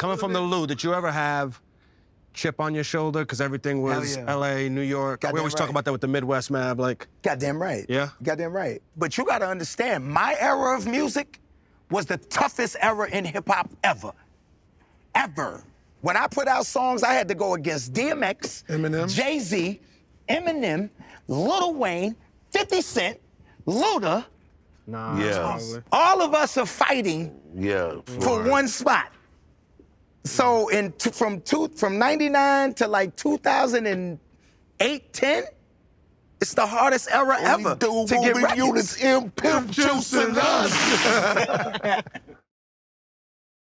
coming from the Lou, did you ever have chip on your shoulder because everything was L.A., New York? Goddamn we always talk about that with the Midwest, man. Like, goddamn right. Yeah? Goddamn right. But you gotta understand, my era of music was the toughest era in hip-hop ever. Ever. When I put out songs, I had to go against DMX, Eminem, Jay-Z, Eminem, Lil Wayne, 50 Cent, Luda. nah. Yeah. All of us are fighting for one spot. So from 99 to like 2008, 10, it's the hardest era ever to get right. Units, Pimp Juice and us.